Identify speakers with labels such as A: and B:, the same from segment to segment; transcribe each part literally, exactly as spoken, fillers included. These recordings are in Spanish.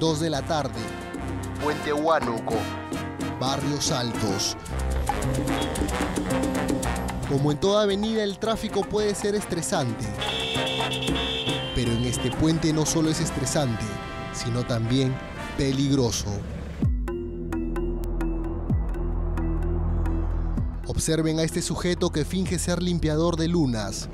A: dos de la tarde. Puente Huánuco, Barrios Altos. Como en toda avenida, el tráfico puede ser estresante. Pero en este puente no solo es estresante, sino también peligroso. Observen a este sujeto que finge ser limpiador de lunas.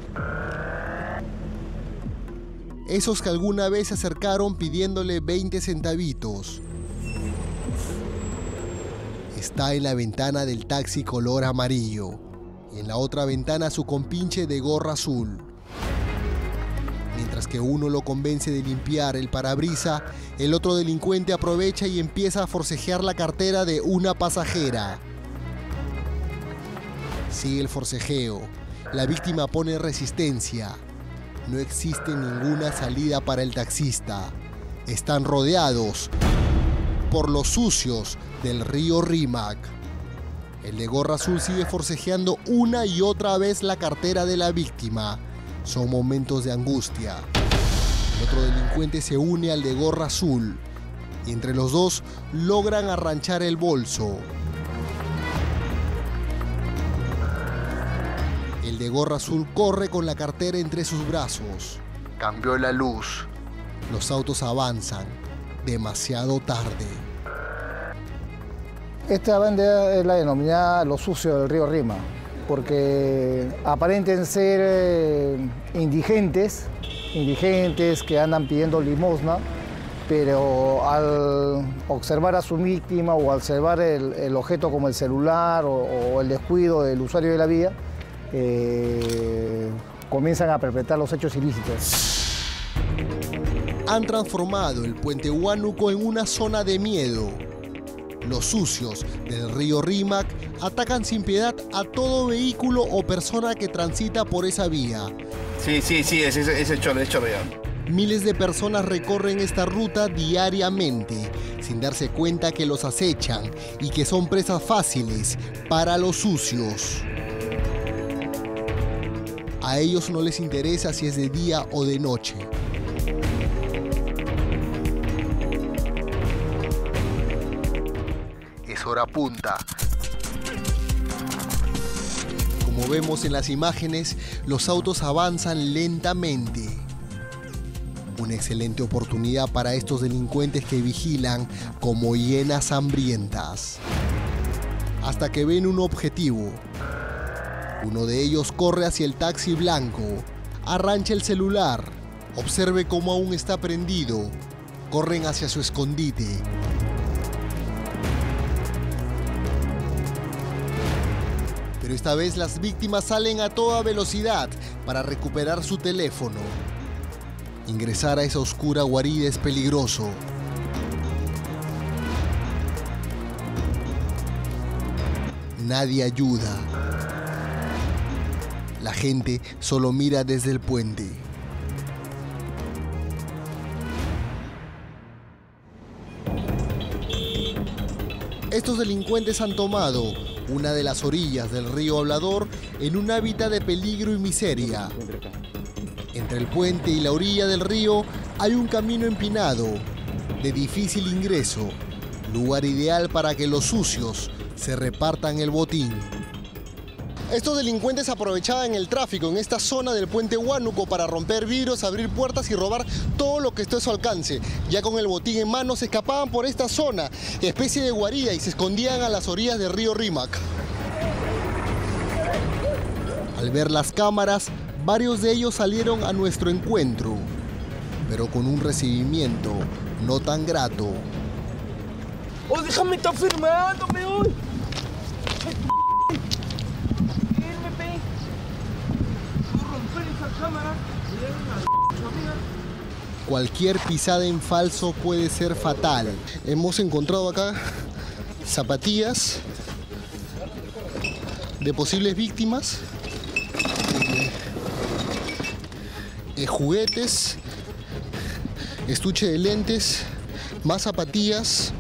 A: Esos que alguna vez se acercaron pidiéndole veinte centavitos. Está en la ventana del taxi color amarillo. Y en la otra ventana su compinche de gorra azul. Mientras que uno lo convence de limpiar el parabrisa, el otro delincuente aprovecha y empieza a forcejear la cartera de una pasajera. Sigue el forcejeo. La víctima pone resistencia. No existe ninguna salida para el taxista. Están rodeados por los sucios del río Rímac. El de gorra azul sigue forcejeando una y otra vez la cartera de la víctima. Son momentos de angustia. El otro delincuente se une al de gorra azul y entre los dos logran arranchar el bolso. El de gorra azul corre con la cartera entre sus brazos. Cambió la luz. Los autos avanzan. Demasiado tarde.
B: Esta banda es la denominada Los Sucios del Río Rímac, porque aparentan ser eh, indigentes, indigentes que andan pidiendo limosna, pero al observar a su víctima o al observar el, el objeto como el celular o, o el descuido del usuario de la vía, eh, comienzan a perpetrar los hechos ilícitos.
A: Han transformado el puente Huánuco en una zona de miedo. Los sucios del río Rímac atacan sin piedad a todo vehículo o persona que transita por esa vía.
C: Sí, sí, sí, ese es el chorro, es chorro.
A: Miles de personas recorren esta ruta diariamente, sin darse cuenta que los acechan y que son presas fáciles para los sucios. A ellos no les interesa si es de día o de noche. Es hora punta. Como vemos en las imágenes, los autos avanzan lentamente. Una excelente oportunidad para estos delincuentes que vigilan como hienas hambrientas. Hasta que ven un objetivo. Uno de ellos corre hacia el taxi blanco, arrancha el celular, observe cómo aún está prendido. Corren hacia su escondite. Pero esta vez las víctimas salen a toda velocidad para recuperar su teléfono. Ingresar a esa oscura guarida es peligroso. Nadie ayuda. La gente solo mira desde el puente. Estos delincuentes han tomado una de las orillas del río Hablador en un hábitat de peligro y miseria. Entre el puente y la orilla del río hay un camino empinado, de difícil ingreso, lugar ideal para que los sucios se repartan el botín. Estos delincuentes aprovechaban el tráfico en esta zona del puente Huánuco para romper vidrios, abrir puertas y robar todo lo que esté a su alcance. Ya con el botín en mano se escapaban por esta zona, especie de guarida, y se escondían a las orillas del río Rímac. Al ver las cámaras, varios de ellos salieron a nuestro encuentro, pero con un recibimiento no tan grato.
D: ¡Oh, déjame estar firmándome hoy!
A: Cualquier pisada en falso puede ser fatal. Hemos encontrado acá zapatillas de posibles víctimas, eh, juguetes, estuche de lentes, más zapatillas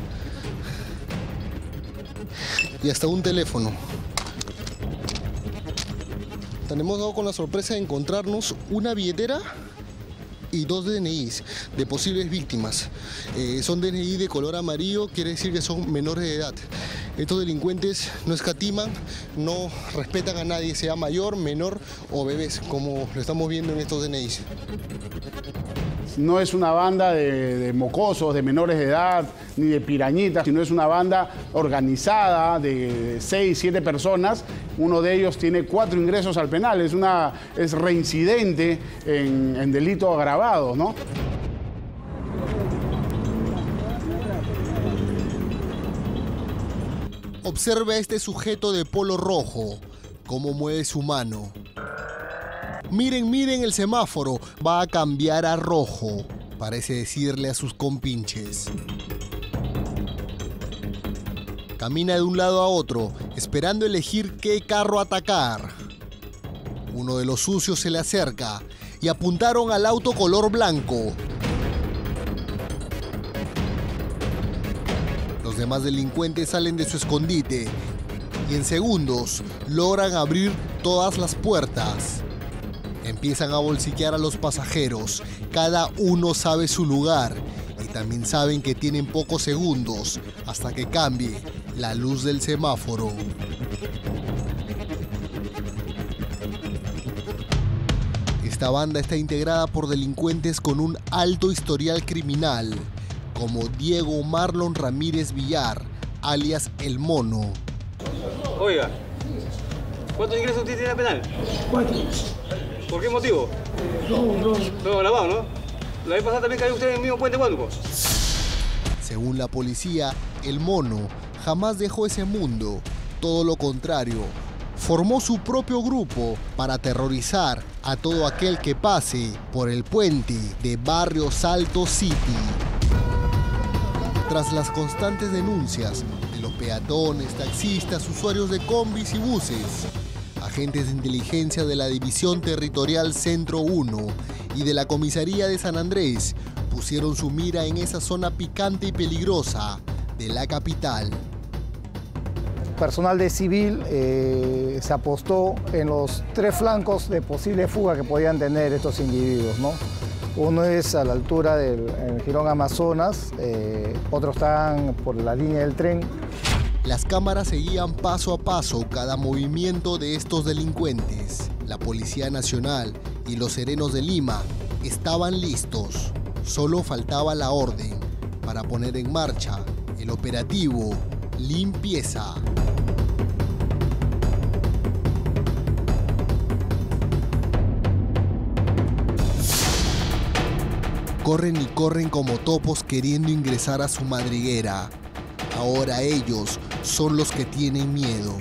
A: y hasta un teléfono. Nos hemos dado con la sorpresa de encontrarnos una billetera y dos D N Is de posibles víctimas. Eh, son D N I de color amarillo, quiere decir que son menores de edad. Estos delincuentes no escatiman, no respetan a nadie, sea mayor, menor o bebés, como lo estamos viendo en estos D N Is.
E: No es una banda de, de mocosos, de menores de edad, ni de pirañitas, sino es una banda organizada de seis, siete personas. Uno de ellos tiene cuatro ingresos al penal, es, una, es reincidente en, en delitos agravados, ¿no?
A: Observe a este sujeto de polo rojo, cómo mueve su mano. Miren, miren el semáforo, va a cambiar a rojo, parece decirle a sus compinches. Camina de un lado a otro, esperando elegir qué carro atacar. Uno de los sucios se le acerca y apuntaron al auto color blanco. Los demás delincuentes salen de su escondite y en segundos logran abrir todas las puertas. Empiezan a bolsiquear a los pasajeros, cada uno sabe su lugar y también saben que tienen pocos segundos hasta que cambie la luz del semáforo. Esta banda está integrada por delincuentes con un alto historial criminal, como Diego Marlon Ramírez Villar, alias El Mono.
F: Oiga, ¿cuántos ingresos usted tiene a penal?
D: Cuatro.
F: ¿Por qué motivo?
D: No, no.
F: No, lavado, ¿no? La vez pasada también cayó usted en el mismo puente Huánuco.
A: Según la policía, El Mono jamás dejó ese mundo. Todo lo contrario, formó su propio grupo para aterrorizar a todo aquel que pase por el puente de Barrio Salto City. Tras las constantes denuncias de los peatones, taxistas, usuarios de combis y buses, agentes de inteligencia de la División Territorial Centro uno y de la Comisaría de San Andrés pusieron su mira en esa zona picante y peligrosa de la capital.
B: Personal de civil eh, se apostó en los tres flancos de posible fuga que podían tener estos individuos, ¿no? Uno es a la altura del en el Jirón Amazonas, eh, otros están por la línea del tren.
A: Las cámaras seguían paso a paso cada movimiento de estos delincuentes. La Policía Nacional y los serenos de Lima estaban listos. Solo faltaba la orden para poner en marcha el operativo Limpieza. Corren y corren como topos queriendo ingresar a su madriguera. Ahora ellos son los que tienen miedo.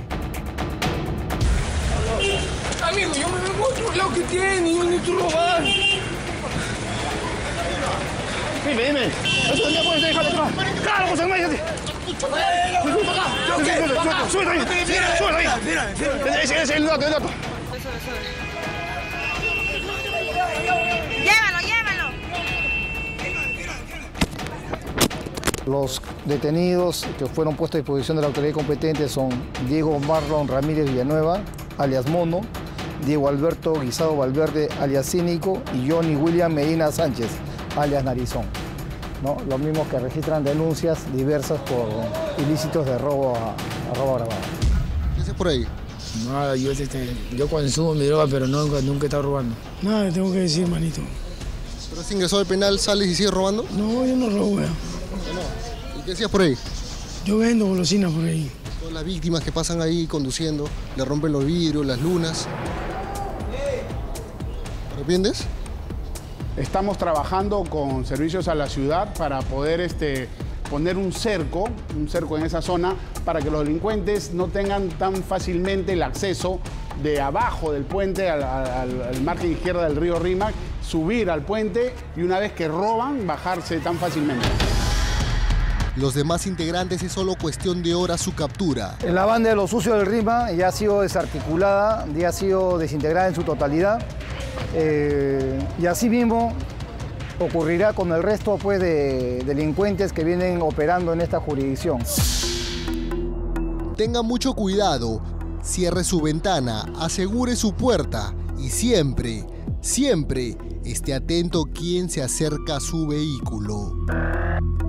D: Amigo, yo me vengo a otro lado que tiene, yo necesito robar.
E: Dime, dime. ¿Eso dónde puedes dejar atrás? ¡Claro, José María! ¡Sube ahí! ¡Sube ahí! Ese es el dato, el dato.
G: Llévalo, llévalo.
B: Los detenidos que fueron puestos a disposición de la autoridad competente son Diego Marlon Ramírez Villanueva, alias Mono, Diego Alberto Guisado Valverde, alias Cínico, y Johnny William Medina Sánchez, alias Narizón, ¿no? Los mismos que registran denuncias diversas por ilícitos de robo a, a robo agravado.
A: ¿Qué haces por ahí?
H: Nada, yo, este, yo consumo mi droga, pero no, nunca he estado robando.
D: Nada, tengo que decir, manito.
A: ¿Pero has ingresado al penal, sales y sigues robando?
D: No, yo no robo, weón.
A: ¿Y qué hacías por ahí?
D: Yo vendo golosinas por ahí.
A: Todas las víctimas que pasan ahí conduciendo, le rompen los vidrios, las lunas. ¿Te arrepientes?
E: Estamos trabajando con servicios a la ciudad para poder este, poner un cerco, un cerco en esa zona, para que los delincuentes no tengan tan fácilmente el acceso de abajo del puente al, al, al margen izquierda del río Rímac, subir al puente y una vez que roban, bajarse tan fácilmente.
A: Los demás integrantes es solo cuestión de horas su captura.
B: La banda de los sucios del Rima ya ha sido desarticulada, ya ha sido desintegrada en su totalidad. Eh, y así mismo ocurrirá con el resto pues, de delincuentes que vienen operando en esta jurisdicción.
A: Tenga mucho cuidado, cierre su ventana, asegure su puerta y siempre Siempre esté atento quien se acerca a su vehículo.